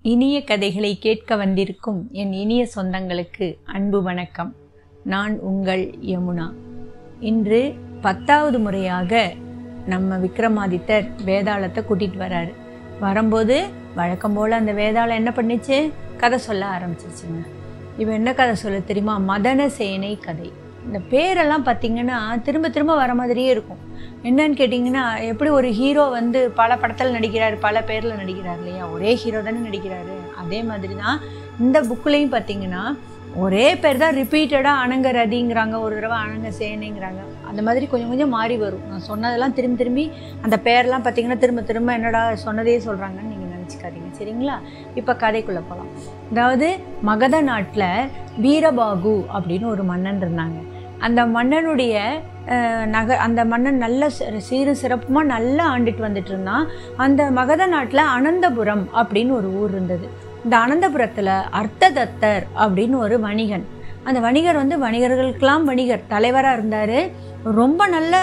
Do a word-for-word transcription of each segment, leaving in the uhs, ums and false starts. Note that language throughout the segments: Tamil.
இனிய கதைகளை கேட்க வந்திருக்கும் என் இனிய சொந்தங்களுக்கு அன்பு வணக்கம். நான் உங்கள் யமுனா. இன்று பத்தாவது முறையாக நம்ம விக்ரமாதித்தர் வேதாளத்தை கூட்டிகிட்டு வராரு. வரும்போது வழக்கம் போல் அந்த வேதாளம் என்ன பண்ணிச்சு, கதை சொல்ல ஆரம்பிச்சிச்சுங்க. இவன் என்ன கதை சொல்ல தெரியுமா? மதன சேனை கதை. இந்த பேரெல்லாம் பார்த்திங்கன்னா திரும்ப திரும்ப வர மாதிரியே இருக்கும். என்னன்னு கேட்டிங்கன்னா, எப்படி ஒரு ஹீரோ வந்து பல படத்தில் நடிக்கிறார், பல பேரில் நடிக்கிறார் இல்லையா? ஒரே ஹீரோ தானே நடிக்கிறாரு. அதே மாதிரி தான் இந்த புக்குலேயும் பார்த்திங்கன்னா ஒரே பேர் தான் ரிப்பீட்டடாக அனங்க ரதிங்கிறாங்க, ஒரு தடவை அனங்க சேனைங்கிறாங்க. அந்த மாதிரி கொஞ்சம் கொஞ்சம் மாறி வரும். நான் சொன்னதெல்லாம் திரும்பி திரும்பி அந்த பேரெல்லாம் பார்த்திங்கன்னா திரும்ப திரும்ப என்னடா சொன்னதே சொல்கிறாங்கன்னு நீங்கள் நினச்சிக்காதீங்க, சரிங்களா? இப்போ கதைக்குள்ளே போகலாம். அதாவது மகத நாட்டில் வீரபாகு அப்படின்னு ஒரு மன்னன் இருந்தாங்க. அந்த மன்னனுடைய நக அந்த மன்னன் நல்ல சீரும் சிறப்புமாக நல்லா ஆண்டுட்டு வந்துட்டு இருந்தான். அந்த மகத நாட்டில் அனந்தபுரம் அப்படின்னு ஒரு ஊர் இருந்தது. இந்த அனந்தபுரத்தில் அர்த்ததத்தர் அப்படின்னு ஒரு வணிகன். அந்த வணிகர் வந்து வணிகர்களுக்கெல்லாம் வணிகர் தலைவராக இருந்தார். ரொம்ப நல்ல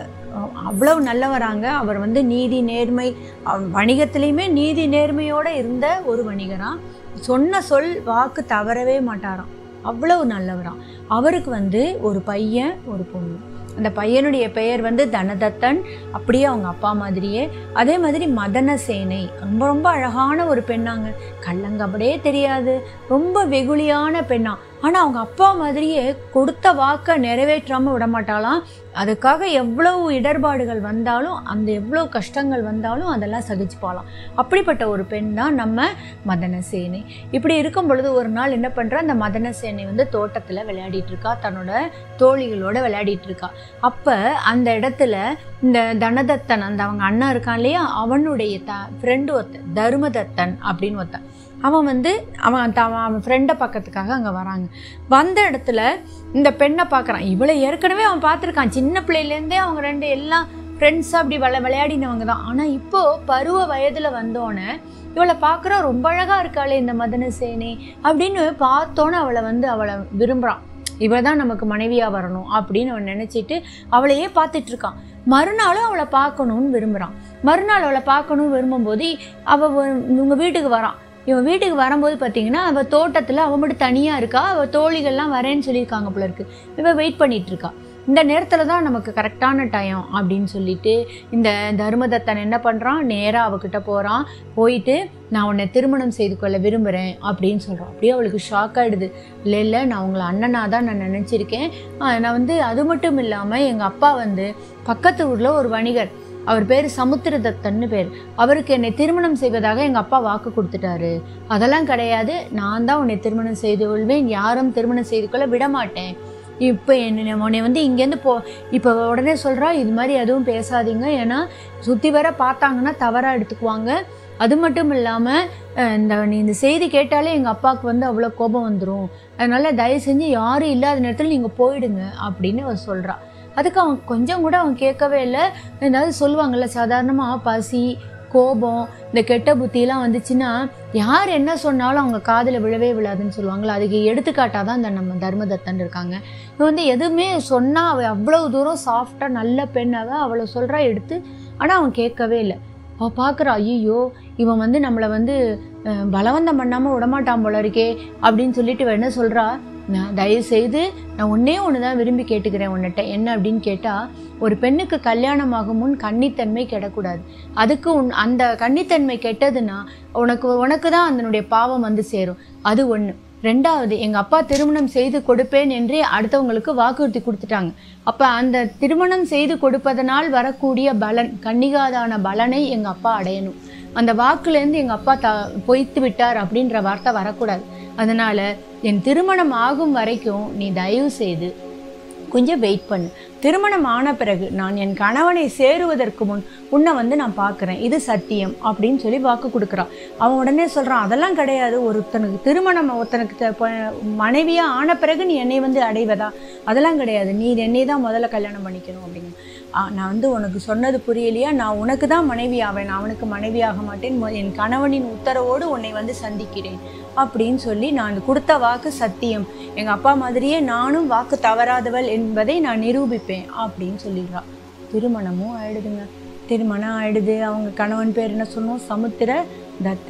அவ்வளவு நல்லவராங்க. அவர் வந்து நீதி நேர்மை, வணிகத்திலையுமே நீதி நேர்மையோடு இருந்த ஒரு வணிகராக. சொன்ன சொல் வாக்கு தவறவே மாட்டாராம், அவ்வளவு நல்லவராம். அவருக்கு வந்து ஒரு பையன் ஒரு பொண்ணு. அந்த பையனுடைய பெயர் வந்து தனதத்தன், அப்படியே அவங்க அப்பா மாதிரியே. அதே மாதிரி மதன சேனை, ரொம்ப ரொம்ப அழகான ஒரு பெண்ணாங்க. கள்ளங்கபடியே தெரியாது, ரொம்ப வெகுளியான பெண்ணா. ஆனால் அவங்க அப்பா மாதிரியே கொடுத்த வாக்கை நிறைவேற்றாமல் விடமாட்டாலாம். அதுக்காக எவ்வளவு இடர்பாடுகள் வந்தாலும், அந்த எவ்வளோ கஷ்டங்கள் வந்தாலும் அதெல்லாம் சகிச்சுப்பாலாம். அப்படிப்பட்ட ஒரு பெண் தான் நம்ம மதன சேனை. இப்படி இருக்கும் பொழுது ஒரு நாள் என்ன பண்ணுறா, அந்த மதன சேனை வந்து தோட்டத்தில் விளையாடிட்டு இருக்கா, தன்னோட தோழிகளோட விளையாடிட்டு இருக்கா. அப்போ அந்த இடத்துல இந்த தனதத்தன், அந்த அவங்க அண்ணன் இருக்கான் இல்லையா, அவனுடைய த ஃப்ரெண்டு ஒருத்தன், தர்மதத்தன் அப்படின்னு ஒருத்தன். அவன் வந்து அவன் த அவன் ஃப்ரெண்டை பார்க்கறதுக்காக அங்கே வராங்க. வந்த இடத்துல இந்த பெண்ணை பார்க்குறான். இவளை ஏற்கனவே அவன் பார்த்துருக்கான். சின்ன பிள்ளையிலேருந்தே அவங்க ரெண்டு எல்லாம் ஃப்ரெண்ட்ஸாக அப்படி விளை விளையாடினவங்க தான். ஆனால் இப்போது பருவ வயதில் வந்தோன்னே இவளை பார்க்குறா, ரொம்ப அழகாக இருக்காளே இந்த மதன சேனை அப்படின்னு பார்த்தோன்னே அவளை வந்து அவளை விரும்புகிறான். இவள் தான் நமக்கு மனைவியாக வரணும் அப்படின்னு அவன் நினச்சிட்டு அவளையே பார்த்துட்ருக்கான். மறுநாளும் அவளை பார்க்கணுன்னு விரும்புகிறான். மறுநாள் அவளை பார்க்கணுன்னு விரும்பும்போது அவள் இவங்க வீட்டுக்கு வரான். இவன் வீட்டுக்கு வரும்போது பார்த்தீங்கன்னா அவள் தோட்டத்தில் அவள் மட்டும் தனியாக இருக்கா. அவள் தோழிகள்லாம் வரேன்னு சொல்லியிருக்காங்க போல இருக்கு. இவள் வெயிட் பண்ணிகிட்டு இருக்கா. இந்த நேரத்தில் தான் நமக்கு கரெக்டான டைம் அப்படின்னு சொல்லிட்டு இந்த தர்மதத்தன் என்ன பண்ணுறான், நேராக அவகிட்ட போகிறான். போயிட்டு நான் உன்னை திருமணம் செய்து கொள்ள விரும்புகிறேன் அப்படின்னு சொல்கிறான். அப்படியே அவளுக்கு ஷாக் ஆகிடுது. இல்லை இல்லை, நான் உங்களை அண்ணனாக தான் நான் நினச்சிருக்கேன். நான் வந்து அது மட்டும் இல்லாமல் எங்கள் அப்பா வந்து பக்கத்து ஊரில் ஒரு வணிகர், அவர் பேர் சமுத்திரதத்தன்னு பேர். அவருக்கு என்னை திருமணம் செய்வதாக எங்கள் அப்பா வாக்கு கொடுத்துட்டாரு. அதெல்லாம் கிடையாது, நான் தான் உன்னை திருமணம் செய்து கொள்வேன், யாரும் திருமணம் செய்து கொள்ள விடமாட்டேன். இப்போ என்ன உன்னை வந்து இங்கேருந்து போ இப்போ உடனே சொல்கிறா, இது மாதிரி எதுவும் பேசாதீங்க, ஏன்னா சுற்றி வர பார்த்தாங்கன்னா தவறாக எடுத்துக்குவாங்க. அது மட்டும் இல்லாமல் இந்த நீ இந்த செய்தி கேட்டாலே எங்கள் அப்பாவுக்கு வந்து அவ்வளோ கோபம் வந்துடும். அதனால் தயவு செஞ்சு யாரும் இல்லாத நேரத்தில் நீங்கள் போயிடுங்க அப்படின்னு அவர் சொல்கிறா. அதுக்கு அவன் கொஞ்சம் கூட அவன் கேட்கவே இல்லை. ஏதாவது சொல்லுவாங்கள்ல சாதாரணமாக, பசி கோபம் இந்த கெட்ட புத்தியெல்லாம் வந்துச்சுன்னா யார் என்ன சொன்னாலும் அவங்க காதில் விழவே விழாதுன்னு சொல்லுவாங்களா. அதுக்கு எடுத்துக்காட்டாக தான் இந்த நம்ம தர்மதத்தன் இருக்காங்க. இவன் வந்து எதுவுமே சொன்னால் அவள் அவ்வளோ தூரம் சாஃப்டாக நல்ல பெண்ணாக அவளை சொல்கிறா எடுத்து. ஆனால் அவன் கேட்கவே இல்லை. அவள் பார்க்குறா, ஐயோ இவன் வந்து நம்மளை வந்து பலவந்தம் பண்ணாமல் விடமாட்டான் போல இருக்கே அப்படின்னு சொல்லிட்டு இவன் என்ன சொல்கிறா, நான் தயவு செய்து நான் ஒன்றே ஒன்று தான் விரும்பி கேட்டுக்கிறேன் உன்னிட்ட. என்ன அப்படின்னு கேட்டால், ஒரு பெண்ணுக்கு கல்யாணமாகும் முன் கன்னித்தன்மை கெடக்கூடாது. அதுக்கு உன் அந்த கன்னித்தன்மை கெட்டதுன்னா உனக்கு உனக்கு தான் அதனுடைய பாவம் வந்து சேரும். அது ஒன்று. ரெண்டாவது, எங்கள் அப்பா திருமணம் செய்து கொடுப்பேன் என்றே அடுத்தவங்களுக்கு வாக்குறுதி கொடுத்துட்டாங்க. அப்போ அந்த திருமணம் செய்து கொடுப்பதனால் வரக்கூடிய பலன், கன்னிகாதான பலனை எங்கள் அப்பா அடையணும். அந்த வாக்குலேருந்து எங்கள் அப்பா த பொய்த்து விட்டார் அப்படின்ற வார்த்தை வரக்கூடாது. அதனால் என் திருமணம் ஆகும் வரைக்கும் நீ தயவு செய்து கொஞ்சம் வெயிட் பண்ணு. திருமணம் ஆன பிறகு நான் என் கணவனை சேருவதற்கு முன் உன்னை வந்து நான் பார்க்குறேன், இது சத்தியம் அப்படின்னு சொல்லி வாக்கு கொடுக்குறான். அவன் உடனே சொல்கிறான், அதெல்லாம் கிடையாது, ஒருத்தனுக்கு திருமணம் ஒருத்தனுக்கு மனைவியாக ஆன பிறகு நீ என்னை வந்து அடைவதா, அதெல்லாம் கிடையாது, நீ என்னை தான் முதல்ல கல்யாணம் பண்ணிக்கணும் அப்படின்னு. நான் வந்து உனக்கு சொன்னது புரியலையா, நான் உனக்கு தான் மனைவி ஆவேன், நான் அவனுக்கு மனைவியாக மாட்டேன், என் கணவனின் உத்தரவோடு உன்னை வந்து சந்திக்கிறேன் அப்படின்னு சொல்லி, நான் கொடுத்த வாக்கு சத்தியம், எங்கள் அப்பா மாதிரியே நானும் வாக்கு தவறாதவள் என்பதை நான் நிரூபிப்பேன் அப்படின்னு சொல்லிடுறா. திருமணமும் ஆயிடுதுங்க. திருமணம் ஆயிடுது. அவங்க கணவன் பேர் என்ன சொன்னோம், சமுத்திர தத்தன்.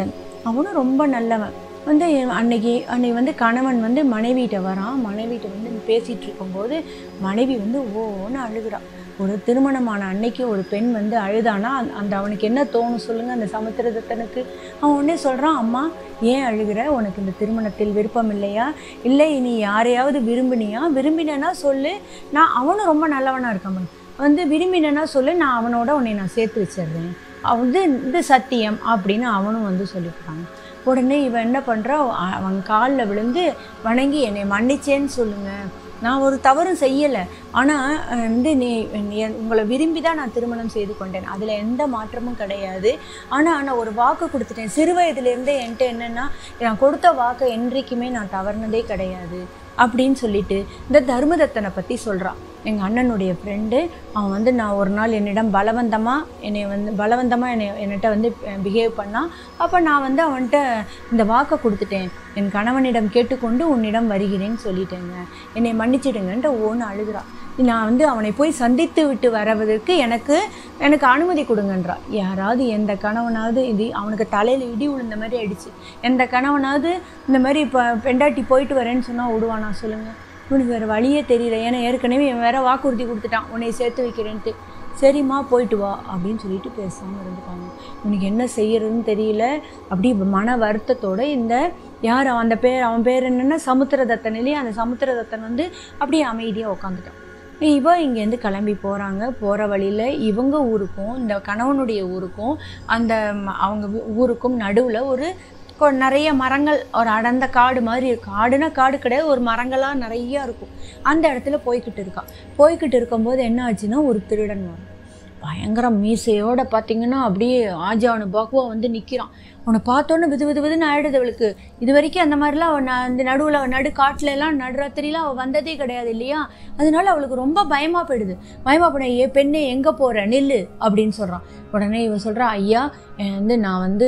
அவனும் ரொம்ப நல்லவன். வந்து அன்னைக்கு அன்னைக்கு வந்து கணவன் வந்து மனைவிட்ட வரான். மனைவிட்ட வந்து பேசிகிட்டு இருக்கும்போது மனைவி வந்து ஓன்னு அழுகிறான். ஒரு திருமணமான அன்னைக்கு ஒரு பெண் வந்து அழுதானா அந்த அவனுக்கு என்ன தோணும் சொல்லுங்கள் அந்த சமுத்திரதத்தனுக்கு? அவன் உடனே சொல்கிறான், அம்மா ஏன் அழுகிற? உனக்கு இந்த திருமணத்தில் விருப்பம் இல்லையா? இல்லை நீ யாரையாவது விரும்பினியா? விரும்பினேன்னா சொல்லு, நான் அவனும் ரொம்ப நல்லவனாக இருக்கான் வந்து விரும்பினேன்னா சொல்லு, நான் அவனோட உன்னை நான் சேர்த்து வச்சிடுறேன், வந்து இது சத்தியம் அப்படின்னு அவனும் வந்து சொல்லிவிட்டாங்க. உடனே இவன் என்ன பண்ணுறா, அவன் காலில் விழுந்து வணங்கி என்னை மன்னிச்சேன்னு சொல்லுங்கள், நான் ஒரு தவறும் செய்யலை, ஆனால் வந்து நீ உங்களை விரும்பி தான் நான் திருமணம் செய்து கொண்டேன், அதில் எந்த மாற்றமும் கிடையாது, ஆனால் நான் ஒரு வாக்கு கொடுத்துட்டேன், சிறு வயதுலேருந்தே என்கிட்ட என்னென்னா நான் கொடுத்த வாக்கை என்றைக்குமே நான் தவறுனதே கிடையாது அப்படின்னு சொல்லிட்டு இந்த தர்மதத்தனை பற்றி சொல்கிறான். எங்கள் அண்ணனுடைய ஃப்ரெண்டு அவன் வந்து நான் ஒரு நாள் என்னிடம் பலவந்தமாக என்னை வந்து பலவந்தமாக என்னை என்கிட்ட வந்து பிஹேவ் பண்ணான். அப்போ நான் வந்து அவன்கிட்ட இந்த வாக்கை கொடுத்துட்டேன், என் கணவனிடம் கேட்டுக்கொண்டு உன்னிடம் வருகிறேன்னு சொல்லிட்டேங்க, என்னை மன்னிச்சிடுங்கன்ட்டு ஒன்று அழுகிறான். நான் வந்து அவனை போய் சந்தித்து விட்டு வரவதற்கு எனக்கு எனக்கு அனுமதி கொடுங்கன்றா. யாராவது எந்த கணவனாவது இது அவனுக்கு தலையில் இடி விழுந்த மாதிரி ஆயிடுச்சு, எந்த கணவனாவது இந்த மாதிரி இப்போ பெண்டாட்டி போயிட்டு வரேன்னு சொன்னால் விடுவானா சொல்லுங்கள்? இவனுக்கு வேறு வழியே தெரியல. ஏன்னா ஏற்கனவே இவன் வேறு வாக்குறுதி கொடுத்துட்டான் உன்னை சேர்த்து வைக்கிறேன்ட்டு. சரிம்மா போயிட்டு வா அப்படின்னு சொல்லிட்டு பேசாமல் இருந்துட்டாங்க. இவனுக்கு என்ன செய்யறதுன்னு தெரியல. அப்படி மன வருத்தத்தோடு இந்த யார் அந்த பேர் அவன் பேர் என்னென்னா சமுத்திரதத்தன் இல்லையா, அந்த சமுத்திரதத்தன் வந்து அப்படியே அமைதியாக உட்காந்துட்டான். இவன் இங்கேருந்து கிளம்பி போகிறாங்க. போகிற வழியில் இவங்க ஊருக்கும் இந்த கணவனுடைய ஊருக்கும் அந்த அவங்க ஊருக்கும் நடுவில் ஒரு நிறைய மரங்கள், ஒரு அடர்ந்த காடு மாதிரி இருக்கும். காடுனா காடு கிடையாது, ஒரு மரங்களாக நிறையா இருக்கும். அந்த இடத்துல போய்கிட்டு இருக்கான். போய்கிட்டு இருக்கும்போது என்ன ஆச்சுன்னா ஒரு திருடன் வரும். பயங்கர மீசையோடு பார்த்திங்கன்னா அப்படியே ஆஜானு பாக்குவா வந்து நிற்கிறான். அவனை பார்த்தோன்னே விது விது விதுன்னு ஆயிடுது அவளுக்கு. இது வரைக்கும் அந்த மாதிரிலாம் அவன் அந்த நடுவில் நடு காட்டில எல்லாம் நடுராத்திரிலாம் அவள் வந்ததே கிடையாது இல்லையா. அதனால அவளுக்கு ரொம்ப பயமாக போயிடுது. பயமாக போன ஏ பெண்ணே எங்கே போகிற நில்லு அப்படின்னு சொல்கிறான். உடனே இவன் சொல்கிறான், ஐயா வந்து நான் வந்து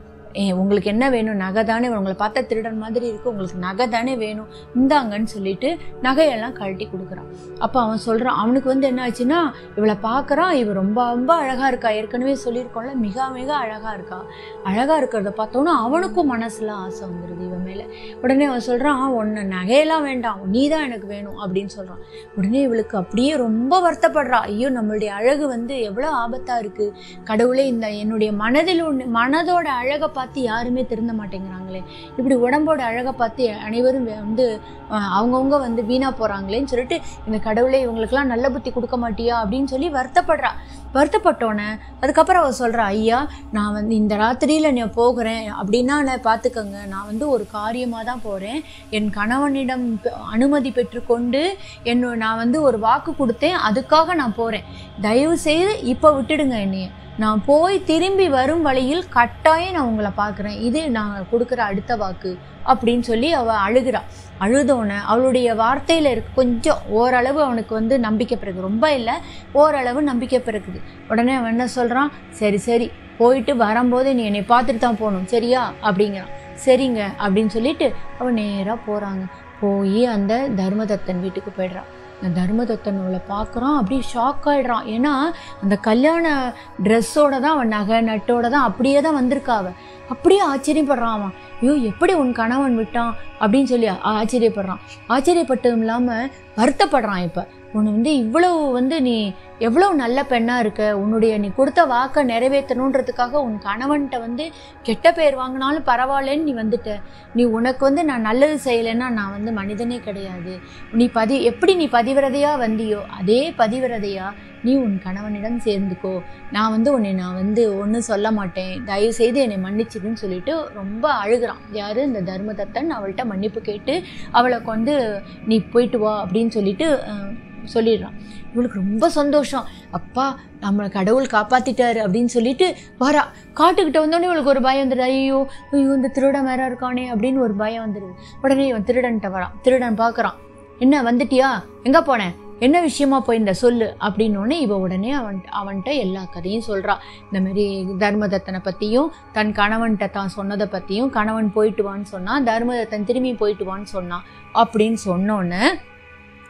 ஏ உங்களுக்கு என்ன வேணும்? நகை தானே, உங்களை பார்த்தா திருடன் மாதிரி இருக்குது, உங்களுக்கு நகை தானே வேணும், இந்தாங்கன்னு சொல்லிட்டு நகையெல்லாம் கழட்டி கொடுக்குறான். அப்போ அவன் சொல்கிறான், அவனுக்கு வந்து என்ன ஆச்சுன்னா இவளை பார்க்குறான், இவள் ரொம்ப ரொம்ப அழகாக இருக்கா, ஏற்கனவே சொல்லியிருக்கோம்ல மிக மிக அழகாக இருக்கா. அழகாக இருக்கிறத பார்த்தோன்னா அவனுக்கும் மனசில் ஆசை வந்துடுது இவன் மேலே. உடனே அவன் சொல்கிறான், உன்னை நகையெல்லாம் வேண்டாம், நீ தான் எனக்கு வேணும் அப்படின்னு சொல்கிறான். உடனே இவளுக்கு அப்படியே ரொம்ப வருத்தப்படுறா. ஐயோ நம்மளுடைய அழகு வந்து எவ்வளோ ஆபத்தாக இருக்குது, கடவுளே இந்த என்னுடைய மனதில் ஒன்று மனதோட அழகை பார்த்து யாருமே திருந்த மாட்டேங்கிறாங்களே, இப்படி உடம்போட அழகை பார்த்து அனைவரும் வந்து அவங்கவுங்க வந்து வீணா போறாங்களேன்னு சொல்லிட்டு இந்த கடவுளே இவங்களுக்கெல்லாம் நல்ல புத்தி கொடுக்க மாட்டியா அப்படின்னு சொல்லி வருத்தப்படுறா. வருத்தப்பட்டோன்னே அதுக்கப்புறம் அவள் சொல்கிறா, ஐயா நான் வந்து இந்த ராத்திரியில் நான் போகிறேன் அப்படின்னா நான் பார்த்துக்கங்க, நான் வந்து ஒரு காரியமாக தான் போகிறேன், என் கணவனிடம் அனுமதி பெற்றுக்கொண்டு என்ன நான் வந்து ஒரு வாக்கு கொடுத்தேன், அதுக்காக நான் போகிறேன், தயவு செய்து இப்போ விட்டுடுங்க என்னைய, நான் போய் திரும்பி வரும் வழியில் கட்டாயம் நான் உங்களை பார்க்குறேன், இது நான் கொடுக்குற அடுத்த வாக்கு அப்படின்னு சொல்லி அவள் அழுகிறா. அழுதோன்னே அவளுடைய வார்த்தையில் இருக்க கொஞ்சம் ஓரளவு அவனுக்கு வந்து நம்பிக்கை பிறகு, ரொம்ப இல்லை ஓரளவு நம்பிக்கை பிறகுது. உடனே அவன் என்ன சொல்கிறான், சரி சரி போயிட்டு வரும்போது நீ என்னை பார்த்துட்டு தான் போகணும் சரியா அப்படிங்கிறான். சரிங்க அப்படின்னு சொல்லிட்டு அவன் நேராக போகிறாங்க. போய் அந்த தர்மதத்தன் வீட்டுக்கு போய்ட்றான். அந்த தர்மதத்தன் அவளை பார்க்குறான், அப்படியே ஷாக் ஆகிடுறான். ஏன்னா அந்த கல்யாண ட்ரெஸ்ஸோட தான் அவன் நகை நட்டோட தான் அப்படியே தான் வந்திருக்கா. அவன் அப்படியே ஆச்சரியப்படுறான். அவன் ஐயோ எப்படி உன் கணவன் விட்டான் அப்படின்னு சொல்லி ஆச்சரியப்படுறான். ஆச்சரியப்பட்டதும் இல்லாமல் வருத்தப்படுறான். இப்போ உன்னை வந்து இவ்வளவு வந்து நீ எவ்வளோ நல்ல பெண்ணாக இருக்க, உன்னுடைய நீ கொடுத்த வாக்கை நிறைவேற்றணுன்றதுக்காக உன் கணவன்கிட்ட வந்து கெட்ட பேர் வாங்கினாலும் பரவாயில்லன்னு நீ வந்துட்ட, நீ உனக்கு வந்து நான் நல்லது செய்யலைன்னா நான் வந்து மனிதனே கிடையாது, நீ பதி எப்படி நீ பதிவிரதையாக வந்தியோ அதே பதிவிரதையாக நீ உன் கணவனிடம் சேர்ந்துக்கோ, நான் வந்து உன்னை நான் வந்து ஒன்றும் சொல்ல மாட்டேன், தயவு செய்து என்னை மன்னிச்சிடுன்னு சொல்லிட்டு ரொம்ப அழுகிறான். யார் இந்த தர்மதத்தன் அவள்கிட்ட மன்னிப்பு கேட்டு அவளை கொண்டு நீ போயிட்டு வா அப்படின்னு சொல்லிட்டு சொல்லிடுறான். இவளுக்கு ரொம்ப சந்தோஷம், அப்பா நம்மளை கடவுள் காப்பாற்றிட்டாரு அப்படின்னு சொல்லிட்டு வரா. காட்டுக்கிட்ட வந்தோடனே இவளுக்கு ஒரு பயம் வந்துடுது. ஐயோ ஐயோ இந்த திருடன் வேற இருக்கானே அப்படின்னு ஒரு பயம் வந்துடுது. உடனே இவன் திருடன்ட்ட வரான். திருடன் பார்க்குறான், என்ன வந்துட்டியா, எங்கே போனேன், என்ன விஷயமா போயிருந்த சொல்லு அப்படின்னோடனே இவ உடனே அவன் அவன்கிட்ட எல்லா கதையும் சொல்கிறா. இந்த மாதிரி தர்மதத்தனை பற்றியும் தன் கணவன்கிட்ட தான் சொன்னதை பற்றியும், கணவன் போயிட்டு வான்னு சொன்னான், தர்மதத்தன் திரும்பி போயிட்டு வான்னு சொன்னான் அப்படின்னு சொன்னோன்னே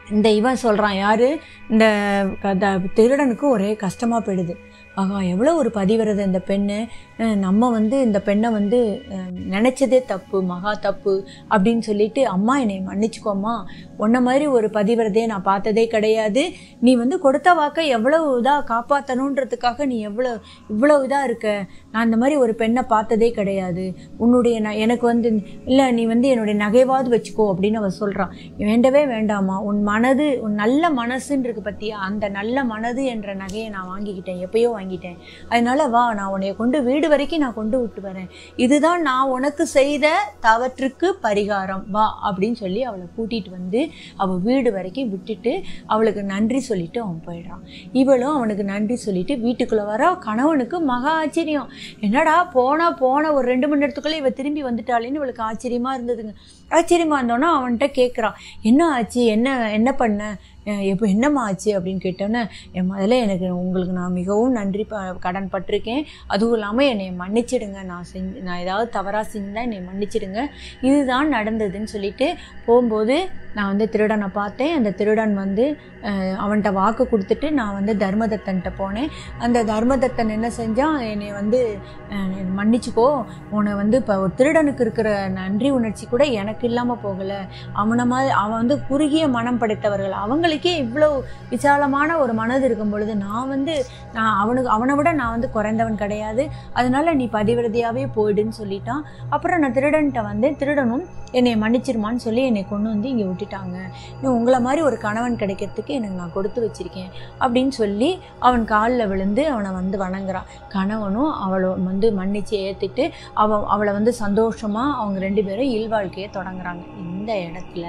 இந்த இவன் சொல்கிறான் யார், இந்த திருடனுக்கு ஒரே கஷ்டமாக போயிடுது. ஆகா எவ்வளோ ஒரு பதிவிரத இந்த பெண்ணு, நம்ம வந்து இந்த பெண்ணை வந்து நினச்சதே தப்பு, மகா தப்பு அப்படின்னு சொல்லிட்டு, அம்மா என்னை மன்னிச்சுக்கோம்மா, உன்ன மாதிரி ஒரு பதிவிரதையை நான் பார்த்ததே கிடையாது, நீ வந்து கொடுத்த வாக்கை எவ்வளோ இதாக காப்பாற்றணுன்றதுக்காக நீ எவ்வளோ இவ்வளோ இதாக இருக்க, நான் இந்த மாதிரி ஒரு பெண்ணை பார்த்ததே கிடையாது, உன்னுடைய ந எனக்கு வந்து இல்லை நீ வந்து என்னுடைய நகைவாது வச்சுக்கோ அப்படின்னு அவள் சொல்கிறான். வேண்டவே வேண்டாமா, உன் மனது உன் நல்ல மனசுன்னு இருக்கு பற்றியா, அந்த நல்ல மனது என்ற நகையை நான் வாங்கிக்கிட்டேன், எப்பயோ வாங்கிட்டேன், அதனால வா நான் உன்னைய கொண்டு வீடு வரைக்கும் நான் கொண்டு விட்டு வரேன், இதுதான் நான் உனக்கு செய்த தவற்றுக்கு பரிகாரம், வா அப்படின்னு சொல்லி அவளை கூட்டிகிட்டு வந்து அவள் வீடு வரைக்கும் விட்டுட்டு அவளுக்கு நன்றி சொல்லிட்டு அவன் போயிடுறான். இவளும் அவனுக்கு நன்றி சொல்லிட்டு வீட்டுக்குள்ளே வர, கணவனுக்கு மகா ஆச்சரியம், என்னடா போனா போன ஒரு ரெண்டு மணி நேரத்துக்குள்ளே இவள் திரும்பி வந்துட்டாளேன்னு இவளுக்கு ஆச்சரியமாக இருந்ததுங்க. ஆச்சரியமாக இருந்தோன்னா அவன்கிட்ட கேட்குறான், என்ன ஆச்சு, என்ன என்ன பண்ண, எப்போ என்னம்மா ஆச்சு அப்படின்னு கேட்டோன்னே, என் முதல்ல எனக்கு உங்களுக்கு நான் மிகவும் நன்றி ப கடன் பட்டிருக்கேன், அதுவும் இல்லாமல் என்னை மன்னிச்சிடுங்க, நான் செஞ்சு நான் ஏதாவது தவறாக செஞ்சுதான் என்னை மன்னிச்சிடுங்க, இதுதான் நடந்ததுன்னு சொல்லிட்டு போகும்போது நான் வந்து திருடனை பார்த்தேன், அந்த திருடன் வந்து அவன்கிட்ட வாக்கு கொடுத்துட்டு நான் வந்து தர்மதத்தன்கிட்ட போனேன், அந்த தர்மதத்தன் என்ன செஞ்சான், என்னை வந்து மன்னிச்சுக்கோ, உன்னை வந்து இப்போ ஒரு திருடனுக்கு இருக்கிற நன்றி உணர்ச்சி கூட எனக்கு இல்லாமல் போகலை, அவனை மாதிரி அவன் வந்து குறுகிய மனம் படைத்தவர்கள், அவங்களுக்கே இவ்வளோ விசாலமான ஒரு மனது இருக்கும் பொழுது நான் வந்து நான் அவனுக்கு அவனை விட நான் வந்து குறைந்தவன் கிடையாது, அதனால நீ பதிவிரதியாகவே போயிடுன்னு சொல்லிட்டான். அப்புறம் நான் திருடன்கிட்ட வந்து திருடனும் என்னை மன்னிச்சிருமான்னு சொல்லி என்னை கொண்டு வந்து இங்கே விட்டுட்டாங்க, இன்னும் உங்களை மாதிரி ஒரு கணவன் கிடைக்கிறதுக்கு எனக்கு நான் கொடுத்து வச்சிருக்கேன் அப்படின்னு சொல்லி அவன் காலில் விழுந்து அவனை வந்து வணங்குறான். கணவனும் அவளை வந்து மன்னிச்சு ஏற்றிட்டு அவ அவளை வந்து சந்தோஷமாக அவங்க ரெண்டு பேரும் இல்வாழ்க்கையை தொடங்குறாங்க. இந்த இடத்துல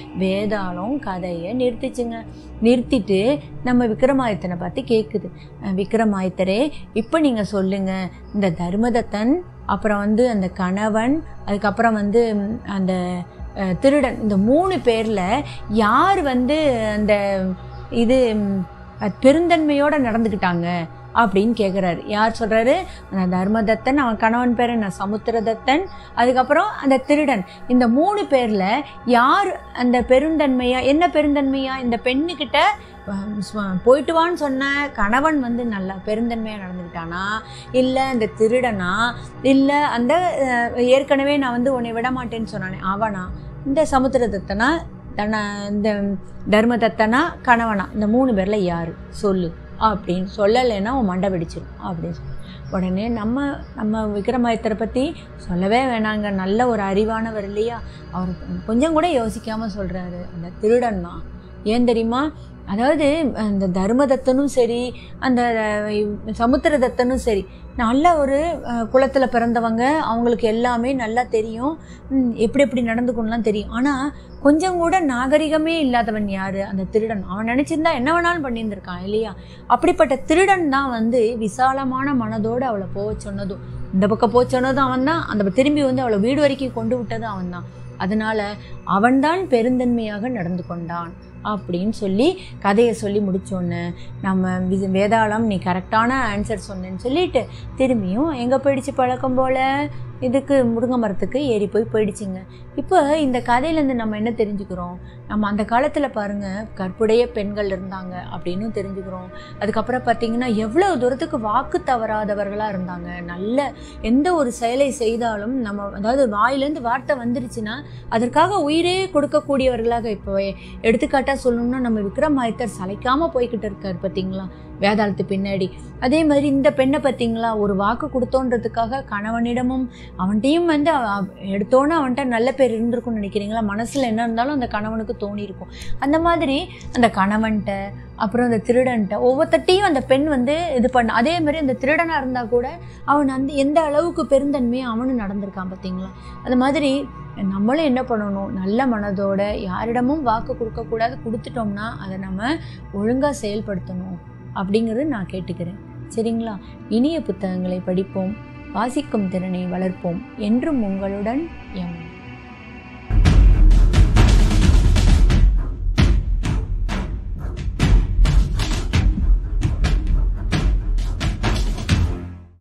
வேதாளம் கதையை நிறுத்திச்சுங்க. நிறுத்திட்டு நம்ம விக்ரமாதித்தனை பார்த்து கேட்குது, விக்ரமாதித்தரே இப்போ நீங்கள் சொல்லுங்கள், இந்த தர்மதத்தன், அப்புறம் வந்து அந்த கணவன், அதுக்கப்புறம் வந்து அந்த திருடன், இந்த மூணு பேரில் யார் வந்து அந்த இது பெருந்தன்மையோடு நடந்துக்கிட்டாங்க அப்படின்னு கேட்குறாரு. யார் சொல்கிறாரு, அந்த தர்மதத்தன், அவன் கணவன் பேர் என்ன சமுத்திரதத்தன், அதுக்கப்புறம் அந்த திருடன், இந்த மூணு பேரில் யார் அந்த பெருந்தன்மையா, என்ன பெருந்தன்மையா, இந்த பெண்ணுக்கிட்ட போயிட்டு வான்னு சொன்ன கணவன் வந்து நல்லா பெருந்தன்மையாக நடந்துக்கிட்டானா, இல்லை அந்த திருடனா, இல்லை அந்த ஏற்கனவே நான் வந்து உன்னை விட மாட்டேன்னு சொன்னானே அவனா, இந்த சமுத்திரதத்தனா, தன இந்த தர்மதத்தனா, கணவனா, இந்த மூணு பேரில் யார் சொல்லு அப்படின்னு சொல்லலைன்னா உன் மண்டை வெடிச்சிடும் அப்படின்னு சொல்லி உடனே நம்ம நம்ம விக்ரமாதித்தரை பற்றி சொல்லவே வேணாங்க, நல்ல ஒரு அறிவானவர் இல்லையா, அவர் கொஞ்சம் கூட யோசிக்காமல் சொல்கிறாரு அந்த திருடன் தான். ஏன் தெரியுமா, அதாவது அந்த தர்மதத்தனும் சரி அந்த சமுத்திரதத்தனும் சரி நல்ல ஒரு குலத்தில் பிறந்தவங்க, அவங்களுக்கு எல்லாமே நல்லா தெரியும், எப்படி எப்படி நடந்துக்கணும்லாம் தெரியும், ஆனால் கொஞ்சம் கூட நாகரிகமே இல்லாதவன் யார், அந்த திருடன். அவன் நினச்சிருந்தா என்ன வேணாலும் பண்ணியிருந்திருக்கான் இல்லையா. அப்படிப்பட்ட திருடன் தான் வந்து விசாலமான மனதோடு அவளை போக சொன்னதும், இந்த பக்கம் போக சொன்னதும் அவன் தான், அந்த திரும்பி வந்து அவளை வீடு வரைக்கும் கொண்டு விட்டதும் அவன் தான். அதனால் அவன்தான் பெருந்தன்மையாக நடந்து கொண்டான் அப்படின்னு சொல்லி கதையை சொல்லி முடித்தோன்னு நம்ம வேதாளம் நீ கரெக்டான ஆன்சர் சொன்னேன்னு சொல்லிட்டு திரும்பியும் எங்கே போயிடுச்சு பழக்கம் போல் இதுக்கு முருங்கை மரத்துக்கு ஏறி போய் போயிடுச்சுங்க. இப்போ இந்த கதையிலேருந்து நம்ம என்ன தெரிஞ்சுக்கிறோம், நம்ம அந்த காலத்தில் பாருங்கள் கற்புடைய பெண்கள் இருந்தாங்க அப்படின்னு தெரிஞ்சுக்கிறோம். அதுக்கப்புறம் பார்த்திங்கன்னா எவ்வளோ தூரத்துக்கு வாக்கு தவறாதவர்களாக இருந்தாங்க. நல்ல எந்த ஒரு செயலை செய்தாலும் நம்ம அதாவது வாயிலேருந்து வார்த்தை வந்துருச்சுன்னா அதற்காக உயிரே கொடுக்கக்கூடியவர்களாக, இப்போ எடுத்துக்காட்டாக சொல்லணும்னா நம்ம விக்ரமாதித்தர் சளைக்காமல் போய்கிட்டு இருக்கார் பார்த்திங்களா வேதாளத்து பின்னாடி. அதே மாதிரி இந்த பெண்ணை பார்த்திங்களா ஒரு வாக்கு கொடுத்தோன்றதுக்காக கணவனிடமும் அவன்கிட்டையும் வந்து எடுத்தோன்னே அவன்கிட்ட நல்ல பேர் இருந்திருக்கும்னு நினைக்கிறீங்களா, மனசில் என்ன இருந்தாலும் அந்த கணவனுக்கு தோணியிருக்கும். அந்த மாதிரி அந்த கணவன்கிட்ட அப்புறம் அந்த திருடன்கிட்ட ஒவ்வொருத்தையும் அந்த பெண் வந்து இது பண்ண. அதே மாதிரி அந்த திருடனாக இருந்தால் கூட அவன் அந்த எந்த அளவுக்கு பெருந்தன்மையாக அவனும் நடந்திருக்கான் பார்த்திங்களா. அது மாதிரி நம்மளும் என்ன பண்ணணும், நல்ல மனதோட யாரிடமும் வாக்கு கொடுக்கக்கூடாது, கொடுத்துட்டோம்னா அதை நம்ம ஒழுங்காக செயல்படுத்தணும் அப்படிங்கிறது நான் கேட்டுக்கிறேன். சரிங்களா. இனிய புத்தகங்களை படிப்போம், வாசிக்கும் திறனை வளர்ப்போம். என்றும் உங்களுடன் எம்